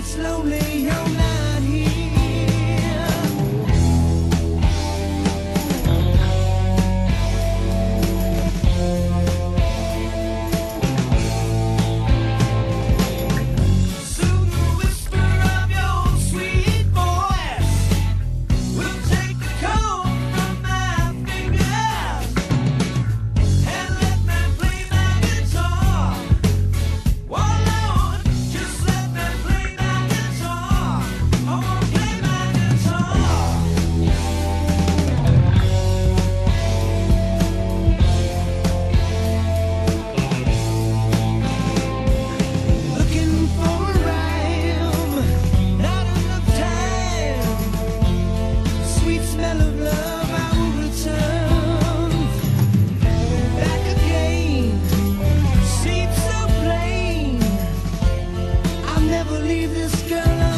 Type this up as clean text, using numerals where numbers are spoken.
it's lonely, you're not here. Soon the whisper of your sweet voice will take the cold from my fingers and let me play my guitar. Oh Lord, just let me play my guitar. I wanna play my guitar. Looking for a rhyme, not enough time. Sweet smell of love, I will return back again. Seems so plain. I'll never leave this girl